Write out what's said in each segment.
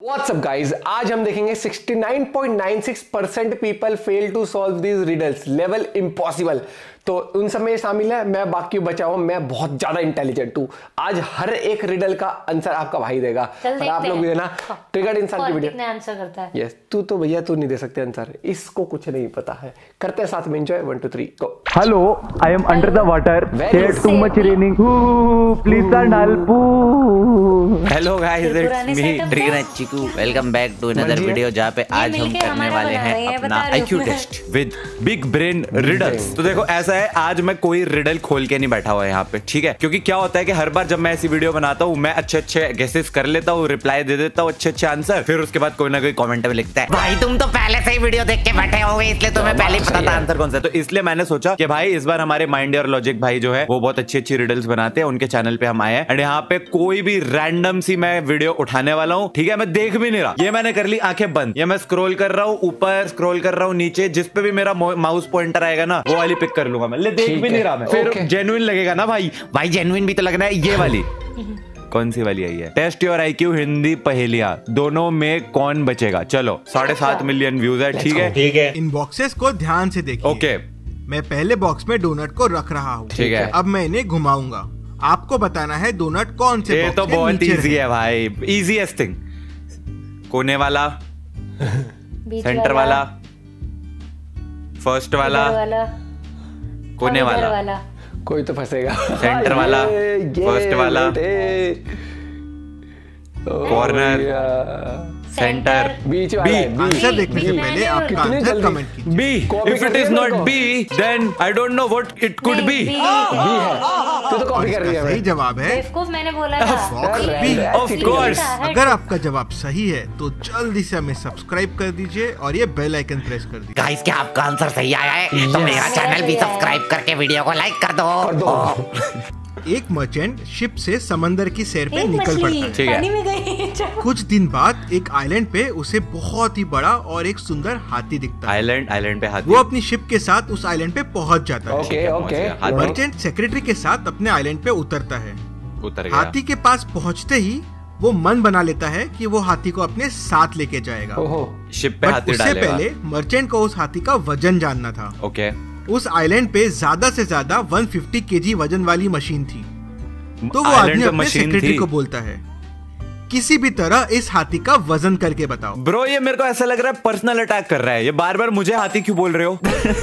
What's up guys? आज हम देखेंगे 69.96% people fail to solve these riddles level impossible. तो उन सब में शामिल है, मैं बाकी बचा हूं, मैं बहुत ज्यादा इंटेलिजेंट हूं। आज हर एक रिडल का आंसर आपका भाई देगा और आप लोग भी देना। ट्रिगर्ड इंसान की वीडियो आंसर करता है। यस, तू तो भैया तू नहीं दे सकते आंसर, इसको कुछ नहीं पता है। करते हैं साथ में enjoy. 1 2 3 go. Hello, I am under the water. There's too much raining. Ooh, please turn help. Hello guys, it's me trigger Chiku. Welcome back to another video जहाँ पे आज हम करने वाले हैं अपना IQ test with big brain riddles. तो देखो ऐसा है, आज मैं कोई रिडल खोल के नहीं बैठा हुआ यहाँ पे, ठीक है? क्योंकि क्या होता है कि हर बार जब मैं ऐसी वीडियो बनाता हूँ, मैं अच्छे अच्छे गेसेस कर लेता हूँ, रिप्लाई दे देता हूँ, अच्छे अच्छे आंसर, फिर उसके बाद कोई ना कोई कमेंट में लिखता है भाई तुम तो पहले से ही वीडियो देख के बैठे होगे, इसलिए तुम्हें पहले ही पता था आंसर कौन सा। तो इसलिए मैंने सोचा कि भाई इस बार हमारे माइंड और लॉजिक भाई जो है वो बहुत अच्छी अच्छी रिडल्स बनाते हैं, उनके चैनल पे हम आए हैं एंड यहाँ पे कोई भी रैंडम सी मैं वीडियो उठाने वाला हूँ, ठीक है? मैं देख भी नहीं रहा, ये मैंने कर ली आंखें बंद, ये मैं स्क्रॉल कर रहा हूँ ऊपर, स्क्रॉल कर रहा हूँ नीचे, जिस पे भी मेरा माउस पॉइंटर आएगा ना वो वाली पिक कर लूंगा मैं। ले देख भी नहीं रहा मैं, फिर जेन्युइन लगेगा ना भाई। भाई जेन्युइन भी तो लगना है। ये वाली कौन सी वाली आई है? टेस्ट योर IQ हिंदी पहेलियां, दोनों में कौन बचेगा? चलो 7.5 मिलियन व्यूज है, ठीक है? ठीक है। इन बॉक्सेस को ध्यान से देखिए। ओके, मैं पहले बॉक्स में डोनट को रख रहा हूँ, ठीक है? अब मैं इन्हें घुमाऊंगा, आपको बताना है डोनट कौन से ये बॉक्स तो के बहुत नीचे इजी है। है भाई, इजीएस्ट थिंग। कोने वाला, बीच सेंटर वाला, फर्स्ट वाला, कोने वाला, कोई तो फंसेगा। सेंटर वाला, फर्स्ट वाला, कॉर्नर, सेंटर, बीच बी। आंसर देखने से पहले आपका आंसर कमेंट कीजिए। B. If it is not B then I don't know what it could be. B है, तू तो कॉपी कर रही है। सही जवाब है बेवकूफ, मैंने बोला था। Box B. Of course. अगर आपका जवाब सही है तो जल्दी से हमें सब्सक्राइब कर दीजिए और ये बेल आइकन प्रेस कर दीजिए। गाइस, क्या आपका आंसर सही आया है? तो मेरा चैनल भी सब्सक्राइब करके वीडियो को लाइक कर दो। एक मर्चेंट शिप से समंदर की सैर पे निकल पड़ता है, ठीक है? पानी में गई। कुछ दिन बाद एक आइलैंड पे उसे बहुत ही बड़ा और एक सुंदर हाथी दिखता है। आइलैंड पे हाथी। वो अपनी शिप के साथ उस आइलैंड पे पहुंच जाता है। Okay okay. मर्चेंट सेक्रेटरी के साथ अपने आइलैंड पे उतरता है। उतर गया। हाथी के पास पहुंचते ही वो मन बना लेता है कि वो हाथी को अपने साथ लेके जाएगा। ओहो। शिप पे बट हाथी उससे डालेगा। पहले मर्चेंट को उस हाथी का वजन जानना था। ओके। उस आइलैंड पे ज्यादा से ज्यादा 150 kg वजन वाली मशीन थी। तो वो आइलैंड आदमी पे अपने मशीन सेक्रेटरी थी। को बोलता है, किसी भी तरह इस हाथी का वजन करके बताओ। ब्रो, ये मेरे को ऐसा लग रहा है पर्सनल अटैक कर रहा है, ये बार बार मुझे हाथी क्यों बोल रहे हो?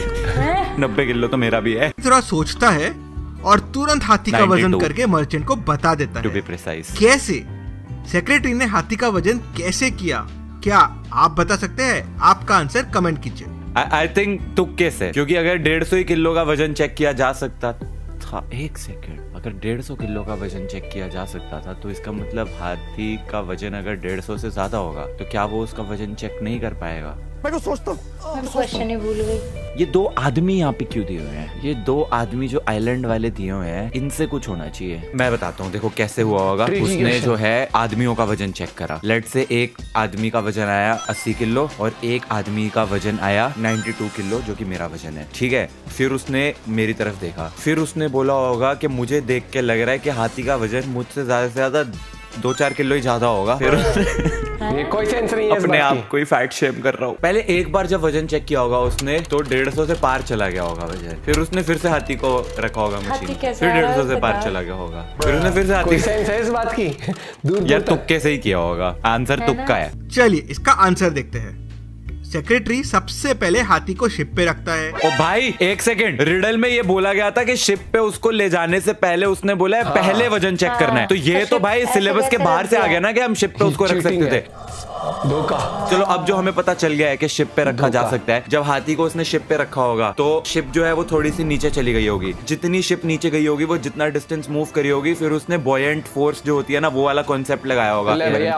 90 किलो तो मेरा भी है। थोड़ा सोचता है और तुरंत हाथी का वजन 92 करके मर्चेंट को बता देता टू बी है। प्रिसाइज। कैसे? सेक्रेटरी ने हाथी का वजन कैसे किया, क्या आप बता सकते हैं? आपका आंसर कमेंट कीजिए। आई थिंक तुक्के से, क्योंकि अगर 150 किलो का वजन चेक किया जा सकता था, एक सेकेंड, अगर 150 किलो का वजन चेक किया जा सकता था तो इसका मतलब हाथी का वजन अगर 150 से ज्यादा होगा तो क्या वो उसका वजन चेक नहीं कर पाएगा? मैं तो सोचता हूँ। क्वेश्चन ही भूल गई। ये 2 आदमी यहाँ पे क्यों दिए हुए हैं? ये 2 आदमी जो आइलैंड वाले दिए हुए हैं, इनसे कुछ होना चाहिए। मैं बताता हूँ, देखो कैसे हुआ होगा। उसने जो है आदमियों का वजन चेक करा। लेट से एक आदमी का वजन आया 80 किलो और एक आदमी का वजन आया 92 किलो, जो कि मेरा वजन है, ठीक है? फिर उसने मेरी तरफ देखा, फिर उसने बोला होगा कि मुझे देख के लग रहा है कि हाथी का वजन मुझसे ज्यादा से ज्यादा 2-4 किलो ही ज्यादा होगा। फिर ये कोई सेंस नहीं है इस अपने बात आप को ही फैट शेम कर रहा हूँ। पहले एक बार जब वजन चेक किया होगा उसने तो 150 से पार चला गया होगा वजन, फिर उसने फिर से हाथी को रखा होगा मशीन, कैसे फिर आ रहा है 150 से पार बता। चला गया होगा, फिर उसने फिर से की। हाथी। कोई सेंस है इस बात की? दूर यार तुक्के से ही किया होगा, आंसर तुक्का है। चलिए इसका आंसर देखते हैं। सेक्रेटरी सबसे पहले हाथी को शिप पे रखता है। ओ भाई एक सेकेंड, रिडल में ये बोला गया था कि शिप पे उसको ले जाने से पहले उसने बोला है पहले वजन चेक करना है, तो ये तो भाई सिलेबस के बाहर से आ गया ना कि हम शिप पे उसको रख सकते थे। धोखा। चलो अब जो हमें पता चल गया है कि शिप पे रखा जा सकता है, जब हाथी को उसने शिप पे रखा होगा तो शिप जो है वो थोड़ी सी नीचे चली गई होगी। जितनी शिप नीचे गई होगी वो जितना डिस्टेंस मूव करी होगी, फिर उसने बॉयंट फोर्स जो होती है ना वो वाला कॉन्सेप्ट लगाया होगा।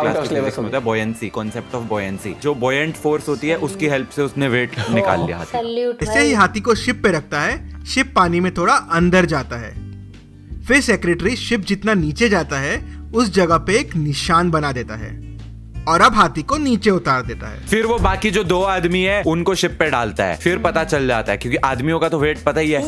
बॉयंसी, कॉन्सेप्ट ऑफ बॉयंसी, जो बॉयंट फोर्स होती है उसकी हेल्प से उसने वेट निकाल लिया हाथी। सैल्यूट ऐसे ही हाथी को शिप पे रखता है, शिप पानी में थोड़ा अंदर जाता है। फिर सेक्रेटरी शिप जितना नीचे जाता है उस जगह पे एक निशान बना देता है और अब हाथी को नीचे उतार देता है। फिर वो बाकी जो 2 आदमी है उनको शिप पे डालता है, फिर पता चल जाता है क्योंकि आदमियों का तो वेट पता ही है।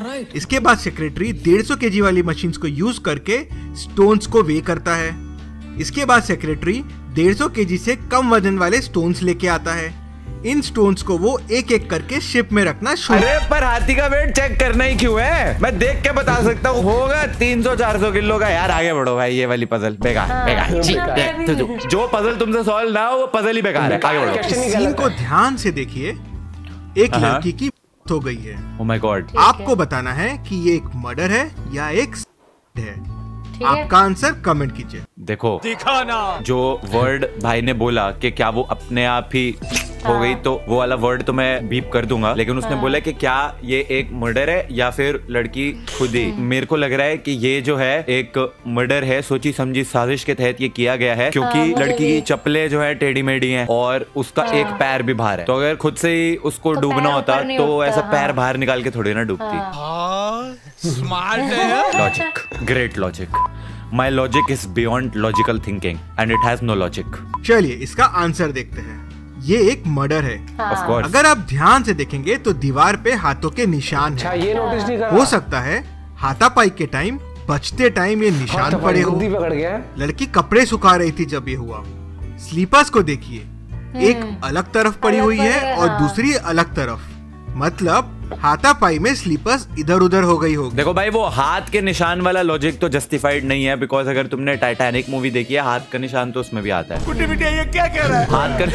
इसके बाद सेक्रेटरी 150 kg वाली मशीन्स को यूज करके स्टोन्स को वे करता है इसके बाद सेक्रेटरी 150 केजी से कम वजन वाले स्टोन्स लेके आता है। इन स्टोन्स को वो एक एक करके शिप में रखना शुरू। अरे पर हाथी का वेट चेक करना ही क्यों है? मैं देख के बता सकता हूँ, होगा 300-400 किलो का। यार आगे बढ़ो भाई, ये वाली पजल बेकार बेकार। जो पजल तुमसे सॉल्व ना हो वो पजल ही बेकार है। आगे बढ़ो। सीन को ध्यान से देखिए। एक लड़की की मौत हो गई है। Oh my god. आपको बताना है कि ये एक मर्डर है या एक है। आपका आंसर कमेंट कीजिए। देखो दिखाना, जो वर्ड भाई ने बोला कि क्या वो अपने आप ही हो गई, तो वो वाला वर्ड तो मैं बीप कर दूंगा, लेकिन उसने बोला कि क्या ये एक मर्डर है या फिर लड़की खुद ही। मेरे को लग रहा है कि ये जो है एक मर्डर है, सोची समझी साजिश के तहत ये किया गया है, क्योंकि लड़की की चप्पलें जो है टेढ़ी मेढ़ी हैं और उसका एक पैर भी बाहर है। तो अगर खुद से ही उसको डूबना होता तो ऐसा पैर बाहर निकाल के थोड़ी ना डूबती। स्मार्ट है। Logic, great logic. My logic is beyond logical thinking and it has no logic. चलिए इसका आंसर देखते हैं। ये एक मर्डर है। Of course. अगर आप ध्यान से देखेंगे तो दीवार पे हाथों के निशान हैं। ये नोटिस नहीं करा। हो सकता है हाथापाई के टाइम, बचते टाइम ये निशान पड़े हो। पकड़ गया। लड़की कपड़े सुखा रही थी जब ये हुआ। स्लीपर्स को देखिए, एक अलग तरफ पड़ी हुई है और दूसरी अलग तरफ, मतलब हाथापाई में स्लीपर्स इधर उधर हो गई होगी। देखो भाई, वो हाथ के निशान वाला लॉजिक तो जस्टिफाइड नहीं है, बिकॉज अगर तुमने टाइटैनिक मूवी देखी है, हाथ का निशान तो उसमें भी आता है। कुटी बिटिया ये क्या कह रहा है? हाथ का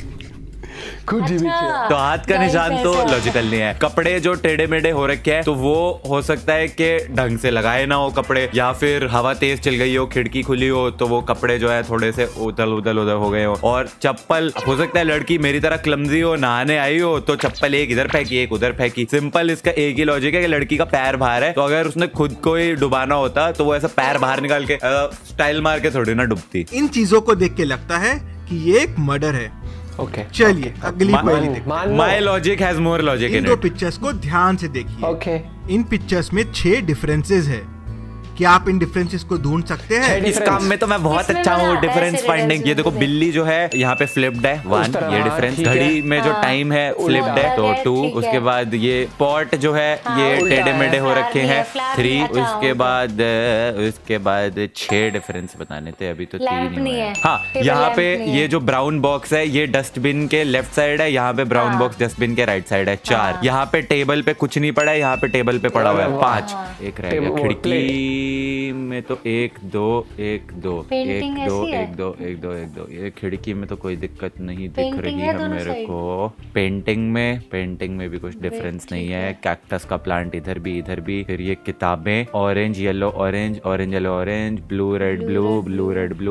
तो हाथ का निशान तो लॉजिकल नहीं है। कपड़े जो टेढ़े मेढ़े हो रखे हैं तो वो हो सकता है कि ढंग से लगाए ना हो कपड़े, या फिर हवा तेज चल गई हो, खिड़की खुली हो तो वो कपड़े जो है थोड़े से उधर उधर हो गए हो। और चप्पल, हो सकता है लड़की मेरी तरह क्लमजी हो, नहाने आई हो तो चप्पल एक इधर फेंकी एक उधर फेंकी। सिंपल इसका एक ही लॉजिक है कि लड़की का पैर बाहर है, तो अगर उसने खुद को ही डुबाना होता तो वो ऐसा पैर बाहर निकाल के स्टाइल मार के थोड़ी ना डुबती। इन चीजों को देख के लगता है कि ये एक मर्डर है। ओके, चलिए अगली पहेली देखते हैं। My logic has more logic in in do it. Pictures को ध्यान से देखिए। ओके। इन पिक्चर्स में 6 डिफरेंसेस है। क्या आप इन डिफरेंसेस को ढूंढ सकते हैं? इस काम में तो मैं बहुत अच्छा हूँ डिफरेंस फाइंडिंग। ये देखो बिल्ली जो है यहाँ पे फ्लिप्ड है 1, ये डिफरेंस। घड़ी में जो टाइम है फ्लिप्ड है तो 2। उसके बाद ये पॉट जो है ये टेढ़े मेढ़े हो रखे हैं 3। उसके बाद 6 डिफरेंस बताने थे, अभी तो 3 ही हुए। हाँ, यहाँ पे ये जो ब्राउन बॉक्स है ये डस्टबिन के लेफ्ट साइड है, यहाँ पे ब्राउन बॉक्स डस्टबिन के राइट साइड है 4। यहाँ पे टेबल पे कुछ नहीं पड़ा है, यहाँ पे टेबल पे पड़ा हुआ है 5। एक रह गया खिड़की में तो 1 2 1 2 1 2 1 2 1 2 1 2। ये खिड़की में तो कोई दिक्कत नहीं दिख रही है मेरे को। पेंटिंग में भी कुछ डिफरेंस नहीं है। कैक्टस का प्लांट इधर भी। फिर ये किताबें orange yellow orange, orange yellow orange, blue red blue, blue red blue,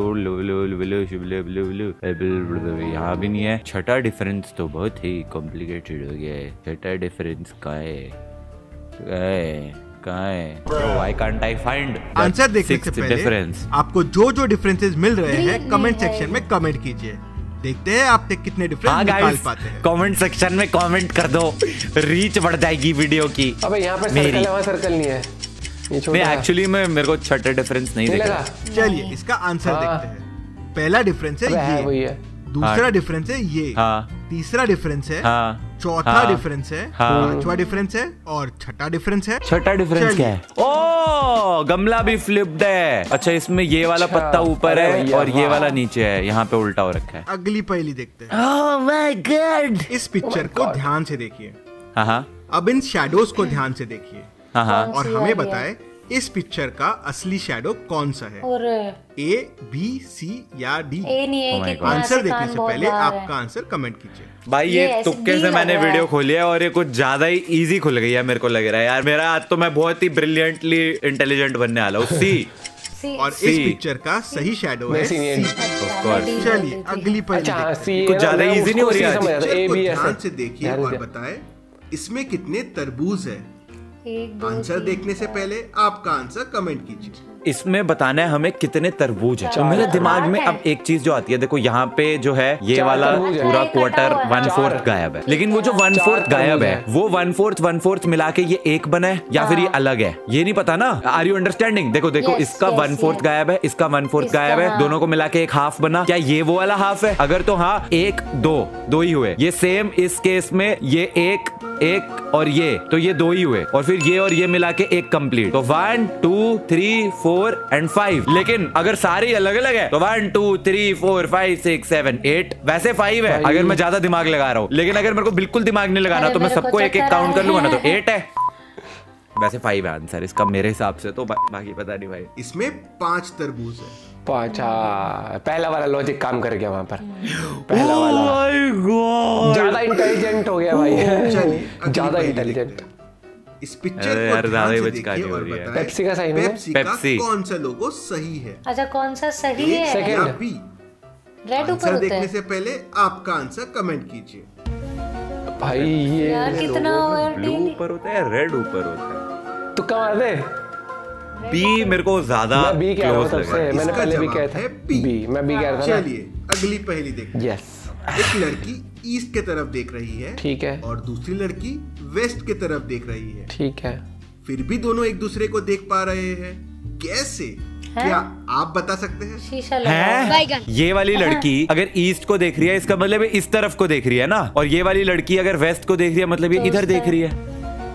blue, यहाँ भी नहीं है। छठा डिफरेंस तो बहुत ही कॉम्प्लिकेटेड हो गया है। छठा डिफरेंस कहाँ है? Why can't I find answer देखने से पहले difference? आपको जो डिफरेंसेस मिल रहे हैं कमेंट सेक्शन में कमेंट कीजिए। देखते हैं आप तक कितने डिफरेंस निकाल पाते हैं। कमेंट सेक्शन में कमेंट कर दो, रीच बढ़ जाएगी वीडियो की। अबे यहाँ पे सर्कल है, वहाँ सर्कल नहीं है। नहीं, एक्चुअली में मेरे को छठा डिफरेंस नहीं दिख रहा। चलिए इसका आंसर देखते हैं। पहला डिफरेंस है ये, दूसरा डिफरेंस है ये, तीसरा डिफरेंस है, चौथा डिफरेंस है, पांचवा डिफरेंस है और छठा डिफरेंस है। छठा डिफरेंस क्या है? ओ, गमला भी फ्लिप्ड है। अच्छा, इसमें ये वाला पत्ता ऊपर है और ये वाला नीचे है, यहाँ पे उल्टा हो रखा है। अगली पहेली देखते हैं। Oh my god. इस पिक्चर को ध्यान से देखिए। हाँ। अब इन शैडोज को ध्यान से देखिए। हाँ। और हमें बताएं इस पिक्चर का असली शैडो कौन सा है? और A, B, C या D? आंसर देखने से पहले आपका आंसर कमेंट कीजिए। भाई ये तुक्के से मैंने वीडियो खोली है और ये कुछ ज्यादा ही इजी खुल गई है मेरे को लग रहा है यार। मेरा आज तो मैं बहुत ही ब्रिलियंटली इंटेलिजेंट बनने वाला हूँ। C। और इस पिक्चर का सही शैडो है C। चलिए अगली पहेली कुछ ज्यादा इजी नहीं हो रही है। ध्यान से देखिए और बताएं इसमें कितने तरबूज है। आंसर देखने से पहले आपका आंसर कमेंट कीजिए। इसमें बताना है हमें कितने तरबूज है। मेरे दिमाग में अब एक चीज जो आती है, देखो यहाँ पे जो है ये वाला पूरा क्वार्टर 1/4 गायब है, लेकिन वो जो 1/4 गायब है वो 1/4 मिला के ये एक बना है या फिर ये अलग है, ये नहीं पता ना। Are you understanding? देखो इसका 1/4 गायब है, इसका 1/4 गायब है, दोनों को मिला के एक हाफ बना। क्या ये वो वाला हाफ है? अगर तो हाँ, 1 2 ही हुए। ये सेम इस केस में ये एक और ये, तो ये 2 ही हुए, और फिर ये और ये मिला के एक कंप्लीट। तो 1 2 3 4 and 5, लेकिन अगर सारी अलग अलग है तो 1 2 3 4 5 6 7 8 वैसे 5 है अगर मैं ज्यादा दिमाग लगा रहा हूँ, लेकिन अगर मेरे को बिल्कुल दिमाग नहीं लगाना तो मैं सबको एक एक काउंट कर लूंगा ना, तो 8 है। वैसे 5 है आंसर इसका मेरे हिसाब से, तो बाकी पता नहीं भाई। इसमें 5 तरबूज है। 5। पहला वाला लॉजिक काम कर गया वहां पर। पहला वाला ज्यादा इंटेलिजेंट हो गया भाई, ज्यादा इंटेलिजेंट। इस पिक्चर को ध्यान से देखिए और बताएं पेप्सी का सही है। पेप्सी का कौन सा लोगो सही है? अच्छा कौन सा सही है? Second B. रेड ऊपर आंसर होता देखने है से पहले आपका आंसर कमेंट कीजिए। भाई ये यार कितना ब्लू ऊपर होता है, रेड ऊपर होता है। तो कहाँ दे? बी मेरे को ज्यादा मैं बी कह रहा हूँ तब से, मैंने इसका पहले भी जवाब कहा था है बी। मैं बी कह रहा था ना। चलिए अगली पहेली देखते हैं। यस एक लड़की ईस्ट के तरफ देख रही है, ठीक है, और दूसरी लड़की वेस्ट के तरफ देख रही है। ठीक है। फिर भी दोनों एक दूसरे को देख पा रहे हैं, कैसे? क्या आप बता सकते हैं? शीशा लगा है? ये वाली लड़की अगर ईस्ट को देख रही है इसका मतलब ये इस तरफ को देख रही है ना, और ये वाली लड़की अगर वेस्ट को देख रही है मतलब ये इधर देख रही है।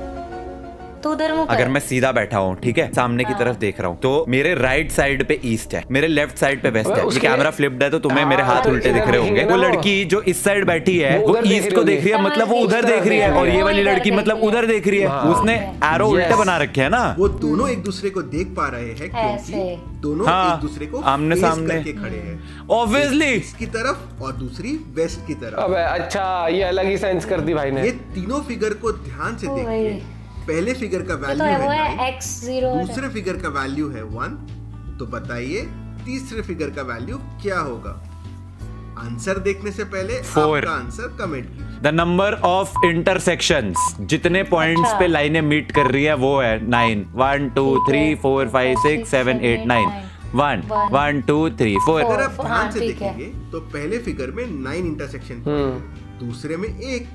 तो उधर मुंह अगर मैं सीधा बैठा हूँ, ठीक है, सामने की तरफ देख रहा हूँ, तो मेरे राइट साइड पे ईस्ट है, मेरे लेफ्ट साइड पे वेस्ट है। ये कैमरा फ्लिप्ड है तो तुम्हें मेरे हाथ उल्टे दिख रहे होंगे। वो लड़की जो इस साइड बैठी है वो ईस्ट को देख रही है, मतलब वो उधर देख रही है, और ये वाली लड़की मतलब उधर देख रही है। उसने एरो उल्टे बना रखे है ना। वो दोनों एक दूसरे को देख पा रहे हैं क्योंकि दोनों एक दूसरे को आमने सामने करके खड़े हैं। ऑब्वियसली इसकी तरफ और दूसरी वेस्ट की तरफ। अबे अच्छा, ये अलग ही सेंस कर दी भाई ने। ये तीनों फिगर को ध्यान से देखिए। पहले फिगर का वैल्यू तो है है x0, दूसरे फिगर का वैल्यू है 1। तो बताइए तीसरे फिगर का वैल्यू क्या होगा? आंसर देखने से पहले 4। आपका आंसर कमेंट कीजिए। द नंबर ऑफ इंटरसेक्शंस, जितने पॉइंट्स पे लाइनें मीट कर रही है वो है 9। 1 2 3 4 5 6 7 8 9। 1 1 2 3 4। अगर आप ध्यान से देखेंगे तो पहले फिगर में 9 इंटरसेक्शन, दूसरे में 1,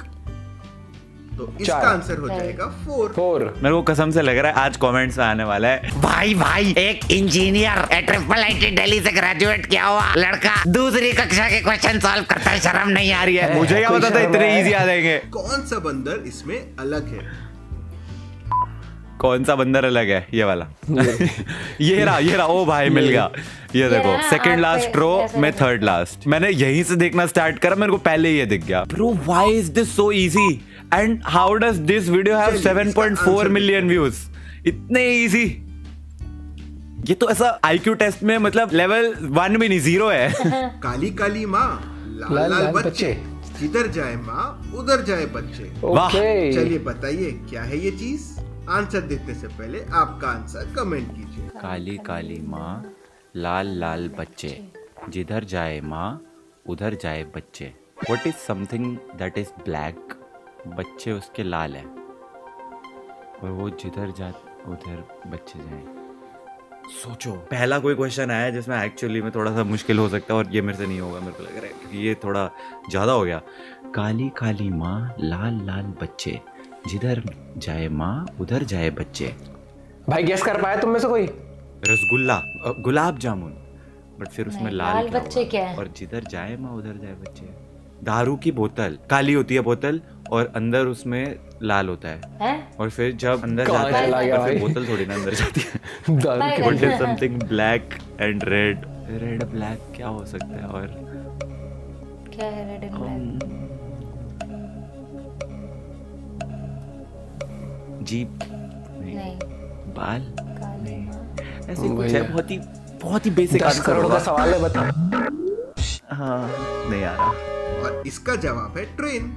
तो इसका आंसर हो जाएगा 4। मेरे को कसम से लग रहा है आज कमेंट्स में आने वाला है, भाई एक इंजीनियर IIIT दिल्ली से ग्रेजुएट किया हुआ लड़का दूसरी कक्षा के क्वेश्चन सॉल्व करता है, शर्म नहीं आ रही है? मुझे क्या पता था इतने इजी आ जाएंगे। कौन सा बंदर इसमें अलग है? कौन सा बंदर अलग है? ये वाला ये रहा। ओ भाई मिल गया। ये देखो सेकंड लास्ट रो में थर्ड लास्ट। मैंने यहीं से देखना स्टार्ट करा, मेरे को पहले ये दिख गया। Bro why is this so easy and how does this video have 7.4 million views? इतने इजी। ये तो ऐसा IQ टेस्ट में मतलब लेवल 1 भी नहीं, 0 है। काली काली माँ लाल लाल बच्चे, जिधर जाए माँ उधर जाए बच्चे। वाह। चलिए बताइए क्या है ये चीज? आंसर देखने से पहले आपका आंसर कमेंट कीजिए। काली काली माँ लाल लाल बच्चे, जिधर जाए माँ उधर जाए बच्चे। What is something that is black? बच्चे उसके लाल है और वो जिधर जा उधर बच्चे जाए। सोचो, पहला कोई क्वेश्चन आया जिसमें एक्चुअली में थोड़ा सा मुश्किल हो सकता है, और ये मेरे से नहीं होगा मेरे को लग रहा है, क्योंकि ये थोड़ा ज्यादा हो गया। काली काली माँ लाल लाल बच्चे, जिधर जाए माँ उधर जाए बच्चे। भाई गेस कर पाया तुम में से कोई? रसगुल्ला, गुलाब जामुन, बट फिर उसमें लाल बच्चे क्या है? और जिधर जाए माँ उधर जाए बच्चे। दारू की बोतल काली होती है बोतल, और अंदर उसमें लाल होता है, और फिर जब अंदर जाता है फिर बोतल थोड़ी ना अंदर जाती है। What is something black and red? Red black क्या हो सकता है? और क्या है रेड एंड ब्लैक? जीप नहीं, बाल नहीं, ऐसे कुछ है। बहुत ही बेसिक 10 करोड़ का सवाल है, बता। हाँ नहीं आ रहा। और इसका जवाब है ट्रेन।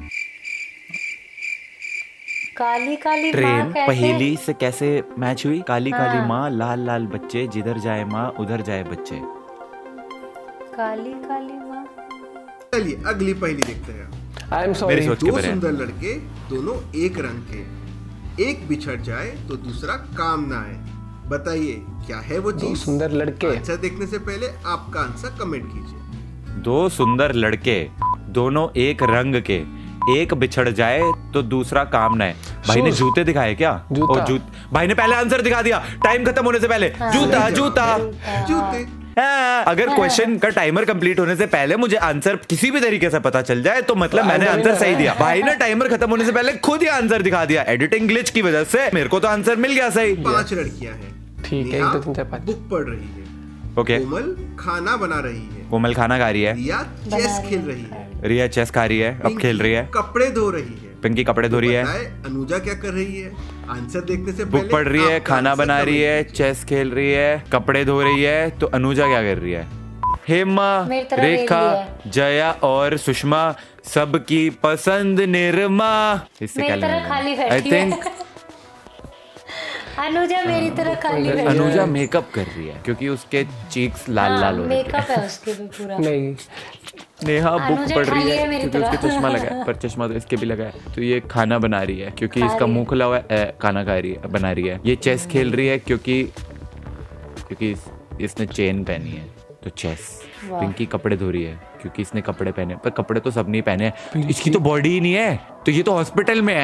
काली काली ट्रेन पहेली से कैसे मैच हुई? काली काली माँ लाल लाल बच्चे, जिधर जाए माँ उधर जाए बच्चे। काली काली माँ। चलिए अगली पहेली देखते हैं। I am sorry. दो सुंदर लड़के दोनों एक रंग के, एक बिछड़ जाए तो दूसरा काम ना आए। बताइए क्या है वो चीज? सुंदर लड़के। आंसर देखने से पहले आपका आंसर कमेंट कीजिए। दो सुंदर लड़के दोनों एक रंग के, एक बिछड़ जाए तो दूसरा काम न है। भाई ने जूते दिखाए क्या? जूता। भाई ने पहले आंसर दिखा दिया टाइम खत्म होने से पहले। जूता जूता जूते। अगर क्वेश्चन का टाइमर कंप्लीट होने से पहले मुझे आंसर किसी भी तरीके से पता चल जाए तो मतलब मैंने आंसर सही दिया। भाई ने टाइमर खत्म होने से पहले खुद ही आंसर दिखा दिया। एडिटिंग ग्लिच की वजह से मेरे को तो आंसर मिल गया सही। 5 लड़कियां हैं, ठीक है, नेहा 1 2 3 4 5 बुक पढ़ रही है। ओके। कोमल खाना बना रही है। कोमल खाना खा रही है। रिया चेस खेल रही है। रिया चेस खा रही है, अब खेल रही है। कपड़े धो रही है। पिंकी कपड़े धो रही है। बताए अनुजा क्या कर रही है? आंसर देखने से बुक पहले पढ़ रही है, आपका खाना आंसर बना रही कमेंट है, कीजिए। चेस खेल रही है, कपड़े धो रही है। तो अनुजा क्या कर रही है? हेमा, मेरी तरह रेखा, वेली जया और सुषमा सबकी पसंद निर्मा। इससे क्या मेरी तरह खाली आई बैठी है। थिंक अनुजा मेरी तरह खाली बैठी है। अनुजा मेकअप कर रही है क्योंकि उसके चीक्स लाल लाल हो रहे हैं। मेकअप है उसके भी पूरा। नहीं, नेहा बुक अनुजा पढ़ रही खाली है है मेरी क्योंकि उसके तरह। चश्मा लगा है, पर चश्मा तो इसके भी लगा है। तो ये खाना बना रही है क्योंकि खा इसका रही मुंह खुला हुआ है, खाना खा रही है, बना रही है। ये चेस खेल रही है क्योंकि इसने चेन पहनी है, तो चेस। वाह। पिंकी कपड़े धो रही है क्योंकि इसने कपड़े पहने, पर कपड़े तो सब नहीं पहने हैं। इसकी तो बॉडी ही नहीं है, तो ये तो हॉस्पिटल में है।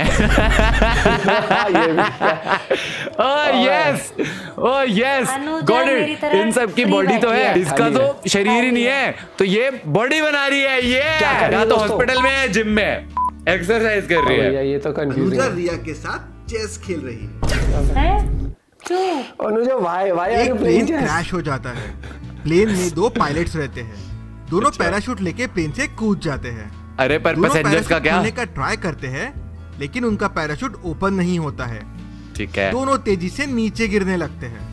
Yes, oh yes, Anuja got मेरी इट। तरह इन सब की free बॉडी तो बैठी है, है। इसका खाली तो शरीर ही नहीं है, तो ये बॉडी बना रही है। ये क्या कर रही या है तो दोस्तों? हॉस्पिटल में है, जिम में एक्सरसाइज कर रही भैया है। ये तो कंफ्यूजिंग अनुजा है। रिया के साथ चेस खेल रही है। हैं? क्यों? अनुजा वाई वाई आर एक you plane playing chess? Crash हो जाता है। प्लेन में 2 पायलट्स रहते हैं। दोनों पैराशूट लेके प्लेन से कूद जाते हैं। अरे पर दोनों पैसेंजर्स का पैराशूट क्या? खोलने का ट्राई करते हैं, लेकिन उनका पैराशूट ओपन नहीं होता है। ठीक है, दोनों तेजी से नीचे गिरने लगते हैं।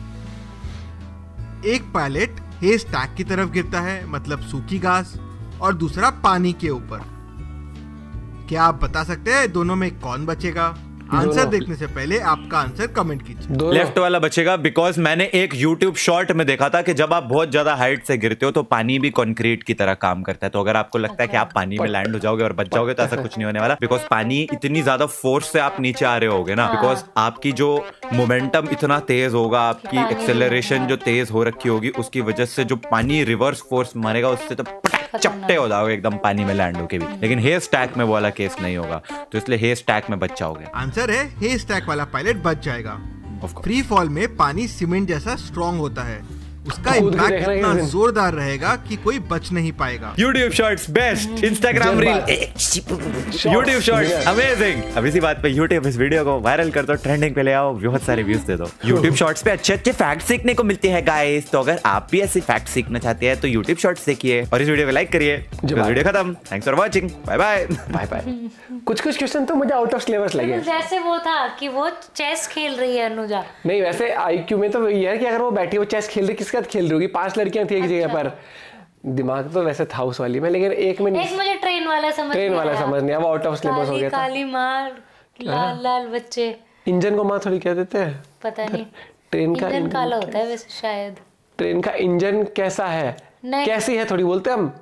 एक पायलट हे स्टैक की तरफ गिरता है, मतलब सूखी घास, और दूसरा पानी के ऊपर। क्या आप बता सकते हैं दोनों में कौन बचेगा? आंसर दोनों। देखने से पहले आपका आंसर कमेंट कीजिए। दोनों। लेफ्ट वाला बचेगा, बिकॉज मैंने एक YouTube शॉर्ट में देखा था कि जब आप बहुत ज्यादा हाइट से गिरते हो तो पानी भी कंक्रीट की तरह काम करता है। तो अगर आपको लगता है कि आप पानी में लैंड हो जाओगे और बच जाओगे, तो ऐसा कुछ नहीं होने वाला, बिकॉज पानी इतनी ज्यादा फोर्स से आप नीचे आ रहे होगे ना, बिकॉज आपकी जो मोमेंटम इतना तेज होगा, आपकी एक्सेलरेशन जो तेज हो रखी होगी, उसकी वजह से जो पानी रिवर्स फोर्स मारेगा, उससे तो चपटे हो जाओगे एकदम पानी में लैंड होके भी। लेकिन हेयर स्टैक में वो वाला केस नहीं होगा, तो इसलिए हेयर स्टैक में बच जाओगे। आंसर है हे स्टैक वाला पायलट बच जाएगा। Of course. फ्री फॉल में पानी सीमेंट जैसा स्ट्रॉन्ग होता है। उसका कूद के इम्पैक्ट देखना इतना किसी दिन। जोरदार रहेगा कि कोई बच नहीं पाएगा। YouTube shorts best, Instagram reel, YouTube shorts amazing. अब इसी बात पे YouTube इस वीडियो को वायरल कर दो, ट्रेंडिंग पे ले आओ, बहुत सारे व्यूज दे दो। YouTube शॉर्ट्स पे अच्छे अच्छे फैक्ट सीखने को मिलते हैं गाइस। तो अगर आप भी ऐसे फैक्ट सीखना चाहते हैं तो YouTube शॉर्ट्स देखिए और इस वीडियो को लाइक करिए। वीडियो खत्म, thanks for watching, bye bye bye bye. कुछ क्वेश्चन तो मुझे आउट ऑफ सिलेबस लगे। जैसे वो था कि वो चेस खेल रही है अनुजा। नहीं, वैसे IQ में तो ये है कि अगर वो बैठी वो चेस खेल रही, किसके साथ खेल रही होगी? 5 लड़कियां थी एक जगह पर। दिमाग तो वैसे था उस वाली में, लेकिन एक में एक मुझे ट्रेन वाला समझ ट्रेन नहीं वाला आया। समझ नहीं आया, वो आउट ऑफ सिलेबस हो गया था। काली मार, लाल लाल बच्चे, इंजन को माँ थोड़ी कह देते हैं। पता नहीं। ट्रेन का इंजन काला होता है वैसे शायद। ट्रेन का इंजन कैसा है, नहीं। कैसी है थोड़ी बोलते हैं हम।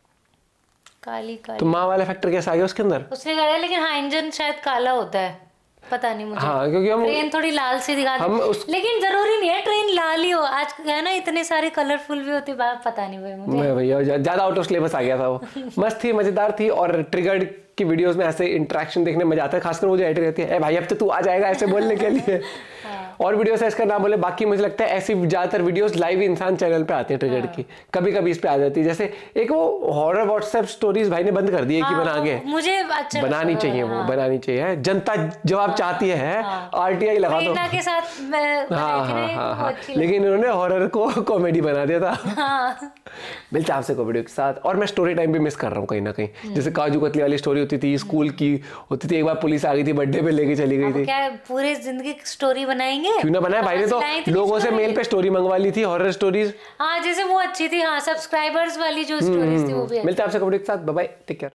काली तो काली माँ वाला फैक्टर कैसा आ गया उसके अंदर? उसने कहा, लेकिन हाँ इंजन शायद काला होता है, पता नहीं मुझे। हाँ, क्योंकि हम ट्रेन थोड़ी लाल सी दिखाती हम है, उस- लेकिन जरूरी नहीं है ट्रेन लाल ही हो। आज है ना इतने सारे कलरफुल भी होती है, पता नहीं भाई मुझे। मैं भैया ज्यादा आउट ऑफ सिलेबस आ गया था वो। मस्त थी, मजेदार थी, और ट्रिगर्ड की वीडियोस में ऐसे इंटरेक्शन देखने में मजा आता है। खासकर वो जो एडिट रहती है, ए भाई अब तो तू आ जाएगा ऐसे बोलने के लिए। और वीडियोस है इसका नाम बोले। बाकी मुझे लगता है ऐसी ज्यादातर वीडियोस लाइव इंसान चैनल पे आती है ट्रिगर्ड की, कभी कभी इस पे आ जाती है। जैसे एक वो हॉरर व्हाट्सएप स्टोरीज भाई ने बंद कर दी है कि बना के, मुझे अच्छा बनानी लगता है, चाहिए वो, हाँ। बनानी चाहिए। जनता जवाब चाहती है, RTI लगा दो। प्रेरणा के साथ मैं हाँ बनाई थी ना, हाँ हाँ वो हाँ, अच्छी लगी। लेकिन इन्होंने हॉरर को कॉमेडी बना दिया था। हाँ। मिलते हैं आपसे को वीडियो के साथ। और मैं स्टोरी टाइम भी मिस कर रहा हूँ कहीं ना कहीं। जैसे काजू कतली वाली स्टोरी होती थी, स्कूल की होती थी, एक बार पुलिस आ गई थी, बर्थडे पे लेके चली गई अब थी। क्या पूरे जिंदगी की स्टोरी बनाएंगे? क्यों ना बनाया भाई ने, तो लाई थी लोगों से story। मेल पे स्टोरी मंगवा ली थी, हॉरर स्टोरीज। हाँ जैसे वो अच्छी थी, हाँ सब्सक्राइबर्स वाली जो स्टोरीज थी वो भी मिलते हैं आपसे को वीडियो के साथ। Bye bye, take care.